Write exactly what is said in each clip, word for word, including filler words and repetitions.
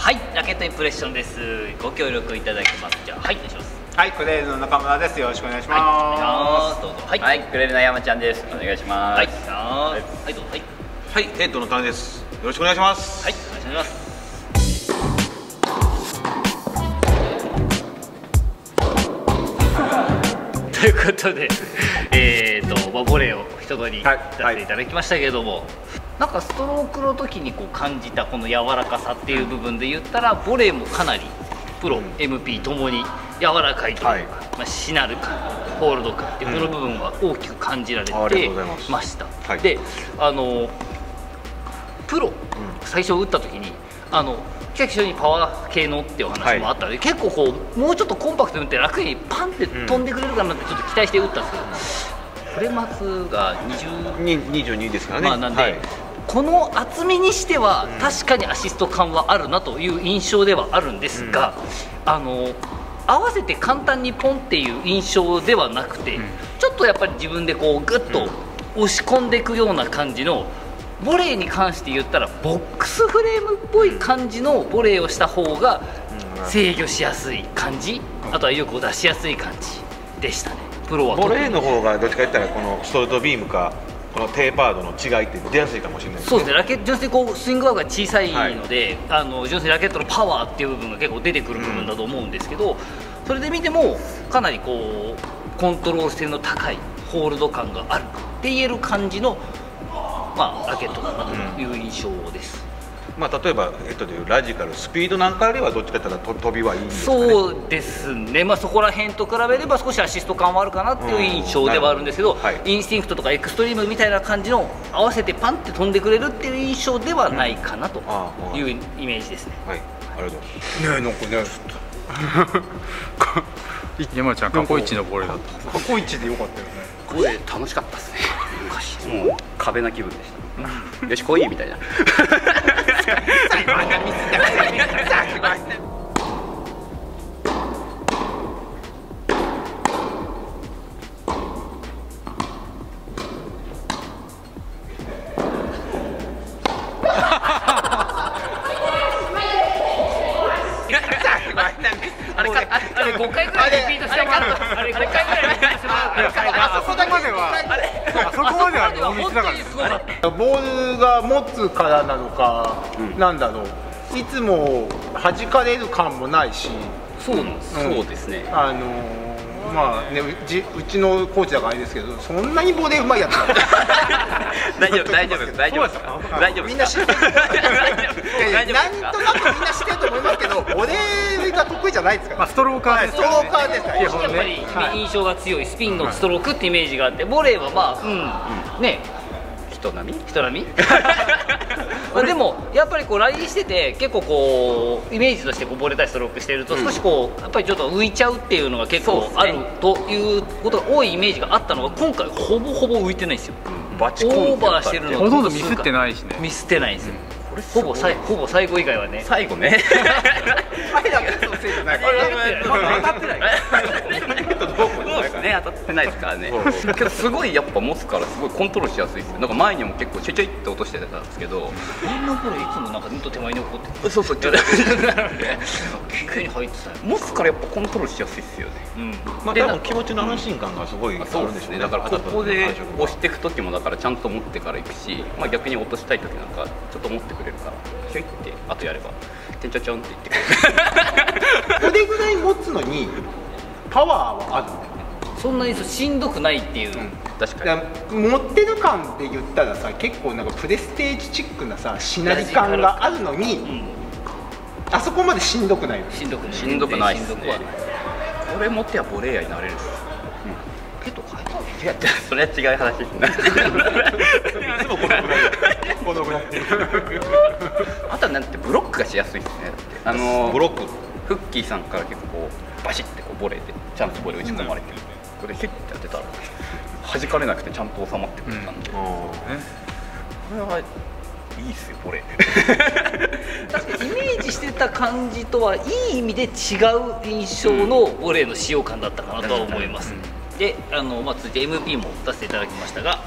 はい、ラケットインプレッションです。ご協力いただきます。じゃあ、はい、お願いします。 はい、クレールの中村です。よろしくお願いします。 はい、どうぞ。 はい、はい、クレールの山ちゃんです。お願いします。 はい、はい、どうぞ。はい、 はい、ヘッドの種です。よろしくお願いします。 はい、お願いします。ということで、えーと、まあ、ボレーを一通りやっていただきましたけれども、はいはい、なんかストロークの時にこう感じたこの柔らかさっていう部分で言ったら、ボレーもかなりプロ、うん、エムピー ともに柔らかいというか、はい、まあ、しなる感、ホールド感っていうこの部分は大きく感じられてました。うん、で、あのプロ、うん、最初打った時にあの非常にパワー系のっていう話もあったので、はい、結構こうもうちょっとコンパクトに打って楽にパンって飛んでくれるかなってちょっと期待して打ったんですけど、フレマツがにじゅうにじゅうにですからね。 まあなんで、はい、この厚みにしては確かにアシスト感はあるなという印象ではあるんですが、うん、あの合わせて簡単にポンっていう印象ではなくて、うん、ちょっとやっぱり自分でこうグッと押し込んでいくような感じの。ボレーに関して言ったらボックスフレームっぽい感じのボレーをした方が制御しやすい感じ、あとは威力を出しやすい感じでしたね。プロはボレーの方がどっちか言ったらこのストレートビームかこのテーパードの違いって出やすいかもしれないですね。 そうですね、ラケット純粋にこうスイングアウトが小さいので、はい、あの純粋にラケットのパワーっていう部分が結構出てくる部分だと思うんですけど、うん、それで見てもかなりこうコントロール性の高いホールド感があるって言える感じのまあ、ラケットだなという印象です。 うん、まあ、例えば、えっと、でいうラジカルスピードなんかよりはどっちかというと飛びはいいんですかね。 そうですね、まあ、そこら辺と比べれば少しアシスト感はあるかなっていう印象ではあるんですけど、はい、インスティンクトとかエクストリームみたいな感じの合わせてパンって飛んでくれるっていう印象ではないかなというイメージですね。 はい、ありがとうございます。ねえ、なんかね山ちゃん過去一のボレーだった。過去一でよかったよね。 これ楽しかったですね。もう壁な気分でした。よし来いみたいな。 あれか、あれごかいぐらいリピートしてもらう。あれごかいぐらいリピートしてもらう。 あそこまでは、あそこまではノーミスだから。ボールが持つからなのか、なんだろう。いつも弾かれる感もないし。 そうなんです。そうですね。 あのまあね、うちうちのコーチだからあれですけど、そんなにボレーうまいやつだ。 大丈夫大丈夫大丈夫大丈夫。 みんな知ってる。なんとなくみんな知ってると思いますけど、ボレーが得意じゃないですから。ストローカーです。ストローカーですから。 やっぱり印象が強いスピンのストロークってイメージがあって、ボレーはまあ、うん、ね。 人並み人並みでもやっぱりこうラリーしてて結構こうイメージとしてこうボレたりストロークしてると少しこうやっぱりちょっと浮いちゃうっていうのが結構あるということが多いイメージがあったのが今回ほぼほぼ浮いてないんですよ。 バチコンオーバーしてるのほとんどミスってないしね。 ミスってないんですよ。ほぼ最ほぼ最後以外はね。 最後ね。 あれだけのせいじゃない。 当たってない。そうですね、当たってないですからね。けどすごいやっぱ持つからすごいコントロールしやすいですよ。なんか前にも結構ちょいちょいって落としてたんですけど。 みんなこれいつもなんかずっと手前に怒ってる。 そうそう。ちょっと急に入ってた。 持つからやっぱコントロールしやすいですよね。 うん。まあ多分気持ちの安心感がすごいあるんですね。 だからここで押していく時もだからちゃんと持ってからいくし、まあ逆に落としたい時なんかちょっと持ってくれるからひょいってあとやればてんちょちょんって言ってくれる。 これぐらい持つのにパワーはある。 そんなにしんどくないっていう、うん、 確かに持ってる感で言ったらさ、結構なんかプレステージチックなさしなり感があるのに、うん、あそこまでしんどくないよ。 しんどくないしんどくないですね。これ持ってはボレーヤーになれる。 けど変えたわけ。 いやそれは違う話ですね。いつもこのぐらいこのぐらい。あとはなんてブロックがしやすいですね。あのブロックフッキーさんから結構こうバシッてこうボレーでちゃんとボレー打ち込まれてる。これヒュッて当てたら弾かれなくてちゃんと収まってくれたんで、これはいいっすよボレー。 確かにイメージしてた感じとはいい意味で違う印象のボレーの使用感だったかなとは思います。で、あのまあ続いて エムピー も出していただきましたが、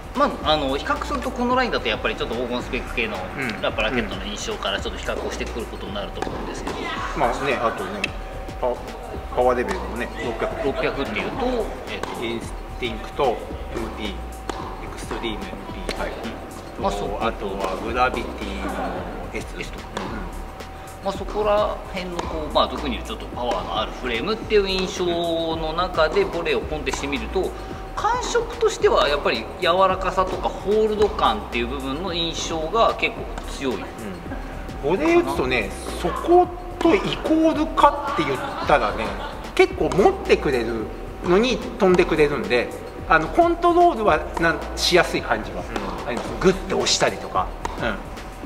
まあ、あの比較するとこのラインだとやっぱりちょっと黄金スペック系のやっぱラケットの印象からちょっと比較をしてくることになると思うんですけど、 まあね、あとねパワパワーレベルもねろっぴゃくろっぴゃくっていうと、えっとインスティンクト エムピー エクストリーム エムピー、はい、 まあ、そあとはグラビティの S, S とか、まあ、そこら辺のこう、まあ、特にちょっとパワーのあるフレームっていう印象の中でボレーをコンテしてみると、感触としてはやっぱり柔らかさとかホールド感っていう部分の印象が結構強い、うん、 ボレー打つとね、そことイコールかって言ったらね、結構持ってくれるのに飛んでくれるんで、あのコントロールはなんしやすい感じは、うん、グッて押したりとか、うん、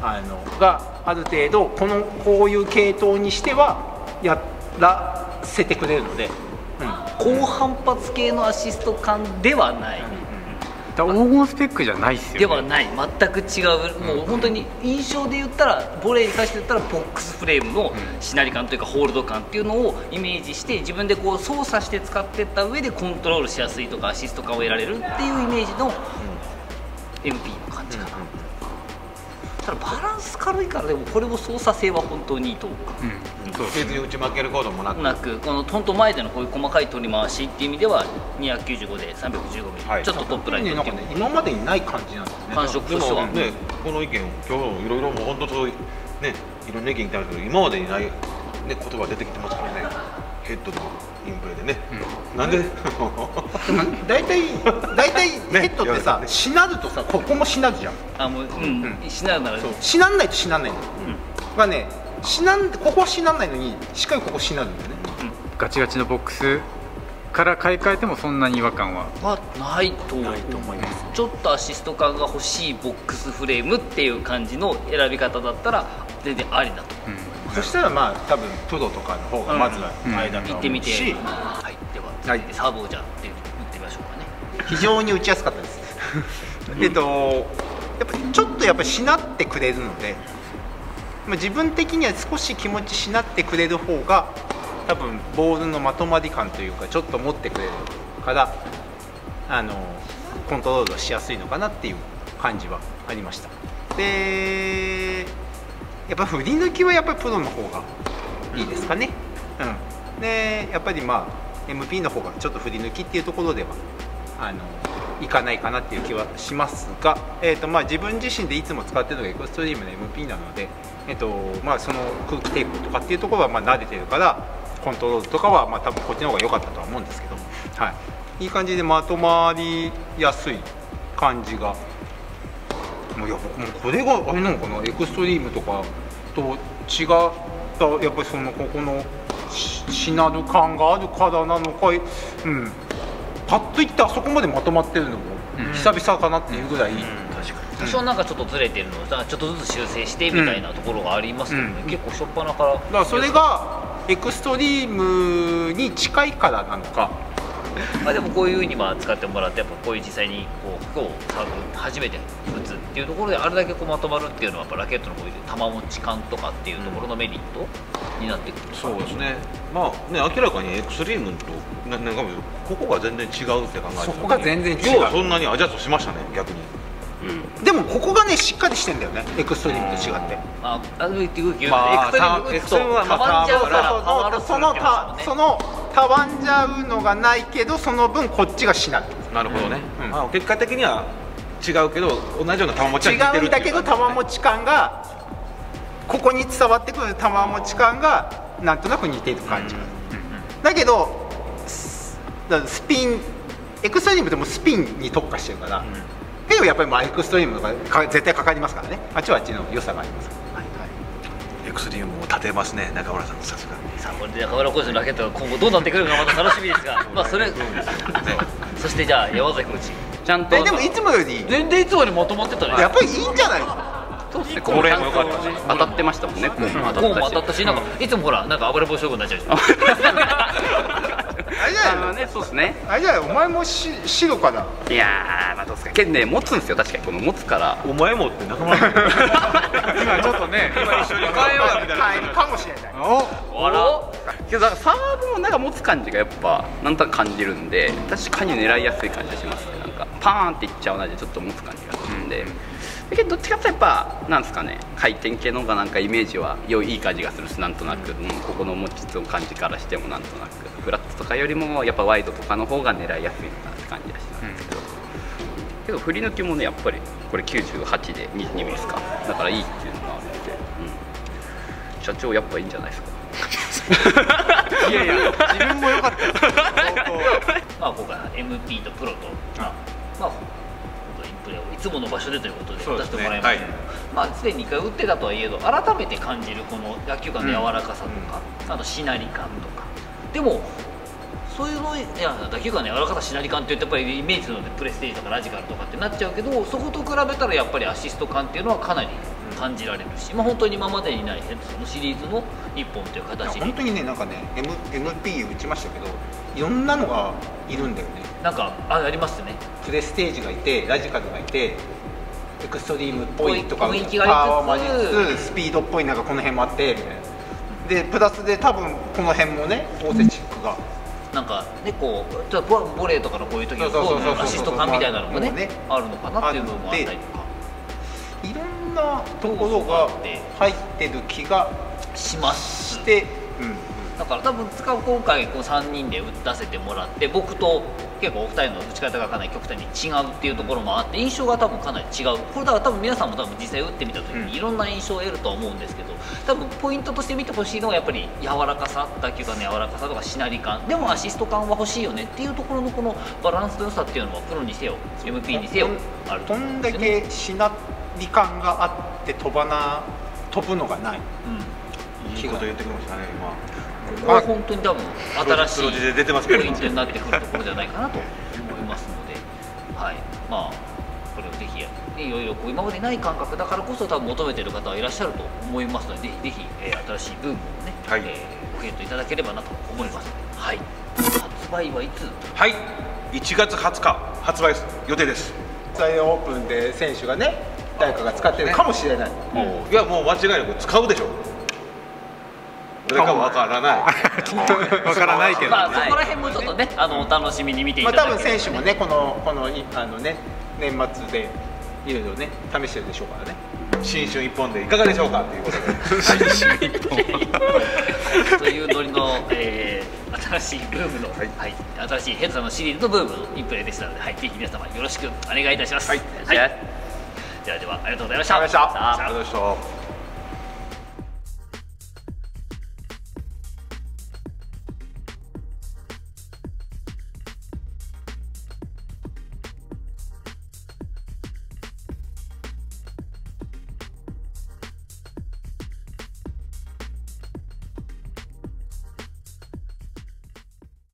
あのがある程度このこういう系統にしてはやらせてくれるので、うん、 高反発系のアシスト感ではない、うん黄金スペックじゃないっすよね。 ではない、全く違う、もう本当に印象で言ったら、ボレーに関して言ったらボックスフレームのしなり感というかホールド感っていうのをイメージして自分でこう操作して使っていった上でコントロールしやすいとかアシスト感を得られるっていうイメージの エムピー の感じかな。ただバランス軽いからでもこれも操作性は本当にいいと思う、 うん、そう別に打ち負けることもなくなくこの本当前でのこういう細かい取り回しっていう意味ではにひゃくきゅうじゅうごでさんびゃくじゅうごミリ、はい、ちょっとトップラインっていう、 ね、今までにない感じなんですね。 感触としてはね、この意見今日いろいろもう本当そういうねいろんな意見来たんですけど、今までにない、ね、言葉出てきてますからね、ヘッドのインプレでね、うん、なんで大体大体ヘッドってさ、しなるとさ、ここもしなるじゃん。 あ、もう、うん、うん、しなるならしなんないとしなんないの、うん、がね、しなんここはしなんないのにしっかりここしなるんだよね、 うん、ガチガチのボックスから買い替えてもそんなに違和感は、 まあ、ないと思います。ちょっとアシスト感が欲しいボックスフレームっていう感じの選び方だったら全然ありだと思います、 うん、そしたらまあ多分プロとかの方がまずは間が行ってみて、はい、では続いてサーブをじゃあ打ってみましょうかね。 非常に打ちやすかったですえっとやっぱちょっとやっぱりしなってくれるので、まあ、自分的には少し気持ちしなってくれる方が多分ボールのまとまり感というかちょっと持ってくれるからあのコントロールしやすいのかなっていう感じはありました。でやっぱ振り抜きはやっぱりプロの方がいいですかね、うん、でやっぱりまあ エムピー の方がちょっと振り抜きっていうところではあのいかないかなっていう気はしますが、えーとまあ、自分自身でいつも使っているのがエクストリームの エムピー なので、えーとまあ、その空気テープとかっていうところはまあ慣れてるからコントロールとかはまあ多分こっちの方が良かったとは思うんですけど、はい、いい感じでまとまりやすい感じが、もういや僕もこれがあれなのかな、エクストリームとかと違ったやっぱりそのここのしなる感があるからなのか、うん、パッといってあそこまでまとまってるのも久々かなっていうぐらい、うんうん、 確かに多少なんかちょっとずれてるのをちょっとずつ修正してみたいなところがありますけどね、うん、結構初っ端からだからそれがエクストリームに近いからなのかまあでもこういうふうにまあ使ってもらってやっぱこういう実際にこう今日サーブ初めて打つっていうところであれだけこうまとまるっていうのはやっぱラケットのこういう球持ち感とかっていうところのメリットになってくる、うん、 そうですね。まあね明らかにエクストリームとななんかここが全然違うって考えたそこが全然違う。 要はそんなにアジャストしましたね逆に。 うん、でもここがねしっかりしてんだよねエクストリームと違って。 ああのエクストリームエクストリームはたわんじゃうからそのたそのたわんじゃうのがないけどその分こっちがしなる。 なるほどね、うんまあ、結果的には違うけど同じような球持ちは似てるっていう、 違うんだけど球持ち感がここに伝わってくる球持ち感がなんとなく似ている感じが、うん、だけどスピンエクストリームでもスピンに特化してるから、うん、けどやっぱりまあエクストリームが絶対かかりますからね。あっちはあっちの良さがあります。 エクストリームを立てますね中村さん、さすが。 さあこれで中村コーチのラケットが今後どうなってくるかまた楽しみですがまあそれそしてじゃあ山崎コーチちゃんとえでもいつもより全然いつもよりまとまってたね。 やっぱりいいんじゃないか。 そうですね、これも良かったし当たってましたもんね。コーンも当たったし、なんかいつもほらなんか油棒勝負になっちゃうじゃんあれじゃないの、そうですね。あれじゃない、お前もし白かな。 いやー、まあどうですか。けどね、持つんですよ確かにこの持つから。 お前もって仲間。 今ちょっとね、今一緒に変えようみたいなかもしれない。 お、あら。けどだからサーブもなんか持つ感じがやっぱなんとなく感じるんで、確かに狙いやすい感じがしますね。なんかパーンっていっちゃう同じちょっと持つ感じがするんで、だけどどっちかってやっぱなんですかね、回転系の方がなんかイメージは良いいい感じがするし、なんとなく、うん、ここの持ちつの感じからしてもなんとなくフラットとかよりもやっぱワイドとかの方が狙いやすいのかなって感じがしたんですけど、けど振り抜きもねやっぱりこれきゅうじゅうはちでにじゅうにミリですか、だからいいっていうのがあるので、うん、社長やっぱいいんじゃないですか。 いやいや自分も良かったですまあ今回 エムピー とプロと、まあ、まあ、インプレをいつもの場所でということで出してもらいましたけど、ね、はい、まあすでにいっかい打ってたとはいえど改めて感じるこの野球感の柔らかさとか、うん、あとしなり感とか、でもそういうの、いや打球感の柔らかさしなり感って言ってやっぱりイメージするのでプレステージとかラジカルとかってなっちゃうけど、そこと比べたらやっぱりアシスト感っていうのはかなり感じられるし、まあ、本当に今までにないヘッドソンのシリーズのいっぽんという形で本当にね、なんかね M、エムピー 打ちましたけどいろんなのがいるんだよね。 なんか あ, ありますね、 プレステージがいてラジカルがいてエクストリームっぽいとか雰囲気がパワーマジつスピードっぽいなんかこの辺もあってみたいなでプラスで多分この辺もねオーセチックが、 なんかねこうちょっとボレーとかのこういう時のアシスト感みたいなのもねあるのかなっていうのもあったりとか、 いろんなところが入ってる気がしますして、うん、 だから多分使う今回こうさんにんで打たせてもらって僕と結構お二人の打ち方がかなり極端に違うっていうところもあって印象が多分かなり違う。これだから多分皆さんも多分実際打ってみた時にいろんな印象を得るとは思うんですけど、多分ポイントとして見てほしいのはやっぱり柔らかさ、打球感の柔らかさとかしなり感でもアシスト感は欲しいよねっていうところのこのバランスの良さっていうのはプロにせよ エムピー にせよあると思うんですよね。どんだけしなり感があって飛ばな飛ぶのがない、 うん、いいこと言ってくれましたね今。 ここは本当に多分新しいポイントになってくるところじゃないかなと思いますので、はい、まあこれをぜひいろいろこう今までない感覚だからこそ多分求めている方はいらっしゃると思いますので、ぜひぜひ、えー、新しいブームをね、はい、えー、ご検討いただければなと思います。はい、発売はいつ？ はい、いちがつはつか発売予定です。 オープンで選手がね誰かが使ってるかもしれない、ね、 もういやもう間違いなく使うでしょ。それかわからないわからないけど、ね、 まあ、そこら辺もちょっとねあのお楽しみに見ていただければ、 まあ、多分選手もねこのこのあのね年末でいろいろね試してるでしょうからね。 新春一本でいかがでしょうかということで新春一本というノリの、えー、新しいブームの、はいはい、新しいヘッドさんのシリーズのブームのインプレーでしたので、はい、ぜひ皆様よろしくお願いいたします。 はい、 はい、ではではありがとうございました。 ありがとうございました。